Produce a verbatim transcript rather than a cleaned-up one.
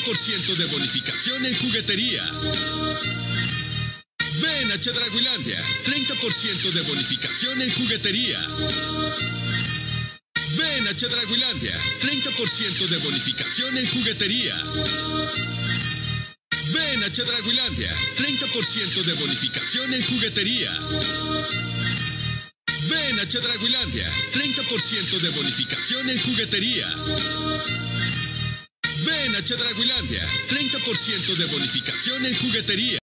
por ciento de bonificación en juguetería. Ven a Chedrauilandia, treinta por ciento de bonificación en juguetería. Ven a Chedrauilandia, treinta por ciento de bonificación en juguetería. Ven a Chedrauilandia, treinta por ciento de bonificación en juguetería. Ven a Chedrauilandia, treinta por ciento de bonificación en juguetería. Ven a Chedrauilandia, treinta por ciento de bonificación en juguetería.